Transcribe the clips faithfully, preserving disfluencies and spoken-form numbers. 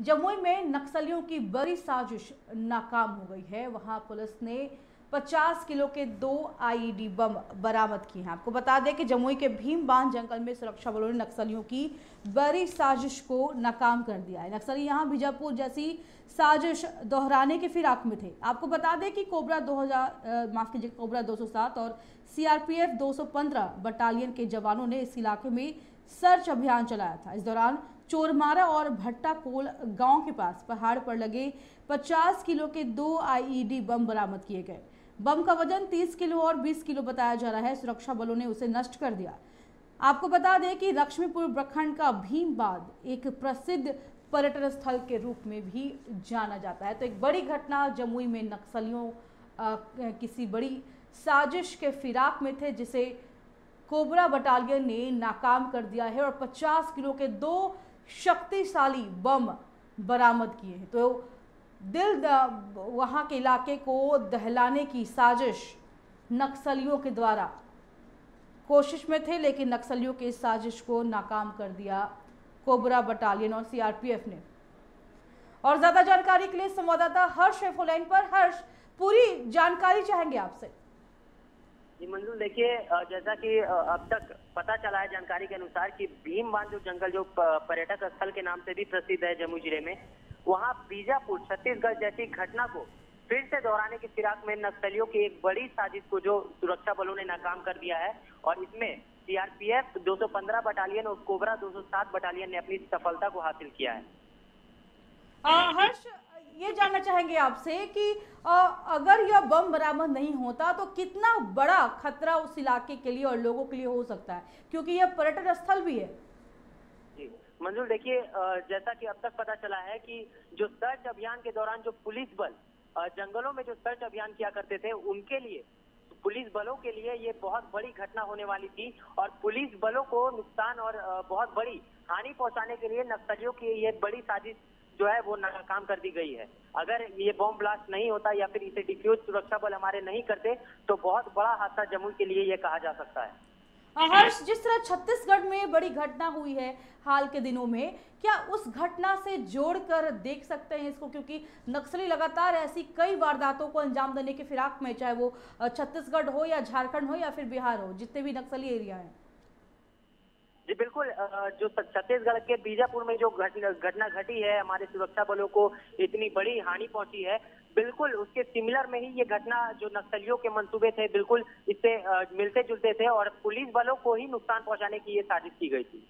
जमुई में नक्सलियों की बड़ी साजिश नाकाम हो गई है। वहां पुलिस ने पचास किलो के दो आईईडी बम बरामद किए हैं। आपको बता दें कि जमुई के भीमबांध जंगल में सुरक्षा बलों ने नक्सलियों की बड़ी साजिश को नाकाम कर दिया है। नक्सली यहां बीजापुर जैसी साजिश दोहराने के फिराक में थे। आपको बता दें कि कोबरा दो हजार माफ कीजिए कोबरा दो सौ सात और सीआरपीएफ दो सौ पंद्रह बटालियन के जवानों ने इस इलाके में सर्च अभियान चलाया था। इस दौरान चोरमारा और भट्टा कोल गांव के पास पहाड़ पर लगे पचास किलो के दो आईईडी बम बरामद किए गए। बम का वजन तीस किलो और बीस किलो बताया जा रहा है। सुरक्षा बलों ने उसे नष्ट कर दिया। आपको बता दें कि लक्ष्मीपुर प्रखंड का भीमबांध एक प्रसिद्ध पर्यटन स्थल के रूप में भी जाना जाता है। तो एक बड़ी घटना, जमुई में नक्सलियों आ, किसी बड़ी साजिश के फिराक में थे जिसे कोबरा बटालियन ने नाकाम कर दिया है और पचास किलो के दो शक्तिशाली बम बरामद किए हैं। तो दिल वहां के इलाके को दहलाने की साजिश नक्सलियों के द्वारा कोशिश में थे, लेकिन नक्सलियों के इस साजिश को नाकाम कर दिया कोबरा बटालियन और सीआरपीएफ ने। और ज्यादा जानकारी के लिए संवाददाता हर्ष फोन लाइन पर। हर्ष, पूरी जानकारी चाहेंगे आपसे। जी मंजूर, देखिए जैसा कि अब तक पता चला है जानकारी के अनुसार कि भीमबांध जो जंगल जो पर्यटक स्थल के नाम से भी प्रसिद्ध है जमुई जिले में, वहां बीजापुर छत्तीसगढ़ जैसी घटना को फिर से दोहराने की फिराक में नक्सलियों की एक बड़ी साजिश को जो सुरक्षा बलों ने नाकाम कर दिया है और इसमें सीआरपीएफ दो सौ पंद्रह बटालियन और कोबरा दो सौ सात बटालियन ने अपनी सफलता को हासिल किया है। हर्ष, ये जानना चाहेंगे आपसे कि आ, अगर यह बम बरामद नहीं होता तो कितना बड़ा खतरा उस इलाके के लिए और लोगों के लिए हो सकता है, क्योंकि यह पर्यटन स्थल भी है। जी मंजूर, देखिए जैसा कि अब तक पता चला है कि जो सर्च अभियान के दौरान जो पुलिस बल जंगलों में जो सर्च अभियान किया करते थे, उनके लिए पुलिस बलों के लिए ये बहुत बड़ी घटना होने वाली थी और पुलिस बलों को नुकसान और बहुत बड़ी हानि पहुंचाने के लिए नक्सलियों की ये बड़ी साजिश जो है वो नाकाम कर दी गई है। अगर ये बॉम्ब ब्लास्ट नहीं होता या फिर इसे डिफ्यूज सुरक्षा बल हमारे नहीं करते तो बहुत बड़ा हादसा जमुई के लिए ये कहा जा सकता है। हर्ष, जिस तरह छत्तीसगढ़ में बड़ी घटना हुई है हाल के दिनों में, क्या उस घटना से जोड़कर देख सकते हैं इसको, क्योंकि नक्सली लगातार ऐसी कई वारदातों को अंजाम देने के फिराक में, चाहे वो छत्तीसगढ़ हो या झारखंड हो या फिर बिहार हो, जितने भी नक्सली एरिया हैं। जी बिल्कुल, जो छत्तीसगढ़ के बीजापुर में जो घटना घटी है, हमारे सुरक्षा बलों को इतनी बड़ी हानि पहुंची है, बिल्कुल उसके सिमिलर में ही ये घटना जो नक्सलियों के मंसूबे थे बिल्कुल इससे मिलते जुलते थे और पुलिस बलों को ही नुकसान पहुंचाने की ये साजिश की गई थी।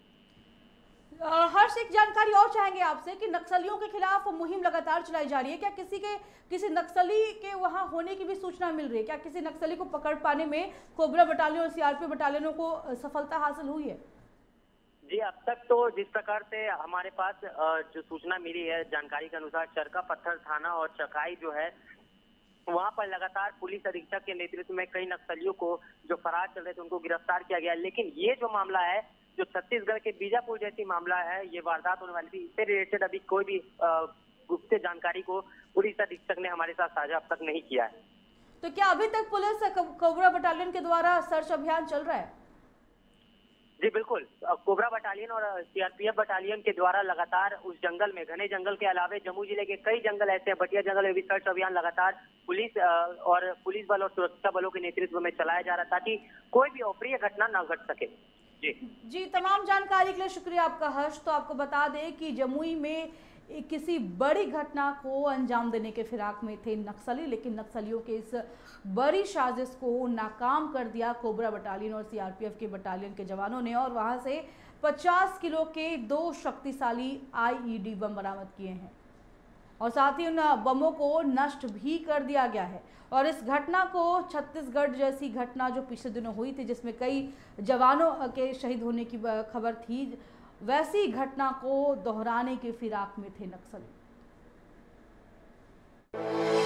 हर्ष, एक जानकारी और चाहेंगे आपसे कि नक्सलियों के खिलाफ मुहिम लगातार चलाई जा रही है। क्या किसी के किसी नक्सली के वहां होने की भी सूचना मिल रही है? क्या किसी नक्सली को पकड़ पाने में कोबरा बटालियन और सीआरपीएफ बटालियनों को सफलता हासिल हुई है? जी, अब तक तो जिस प्रकार से हमारे पास जो सूचना मिली है, जानकारी के अनुसार चरका पत्थर थाना और चकाई जो है वहां पर लगातार पुलिस अधीक्षक के नेतृत्व में कई नक्सलियों को जो फरार चल रहे थे उनको गिरफ्तार किया गया। लेकिन ये जो मामला है, जो छत्तीसगढ़ के बीजापुर जैसी मामला है, ये वारदात होने वाली थी, इससे रिलेटेड अभी कोई भी गुप्त जानकारी को पुलिस अधीक्षक ने हमारे साथ साझा अब तक नहीं किया है। तो क्या अभी तक पुलिस कोबरा बटालियन के द्वारा सर्च अभियान चल रहा है? जी बिल्कुल, कोबरा बटालियन और सीआरपीएफ बटालियन के द्वारा लगातार उस जंगल में, घने जंगल के अलावे जमुई जिले के कई जंगल ऐसे हैं, बटिया जंगल में भी सर्च अभियान लगातार पुलिस और पुलिस बल और सुरक्षा बलों के नेतृत्व में चलाया जा रहा है ताकि कोई भी अप्रिय घटना न घट सके। जी जी तमाम जानकारी के लिए शुक्रिया आपका हर्ष। तो आपको बता दें कि जमुई में किसी बड़ी घटना को अंजाम देने के फिराक में थे नक्सली, लेकिन नक्सलियों के इस बड़ी साजिश को नाकाम कर दिया कोबरा बटालियन और सीआरपीएफ के बटालियन के जवानों ने और वहां से पचास किलो के दो शक्तिशाली आईईडी बम बरामद किए हैं और साथ ही उन बमों को नष्ट भी कर दिया गया है। और इस घटना को छत्तीसगढ़ जैसी घटना जो पिछले दिनों हुई थी जिसमें कई जवानों के शहीद होने की खबर थी, वैसी घटना को दोहराने के फिराक में थे नक्सली।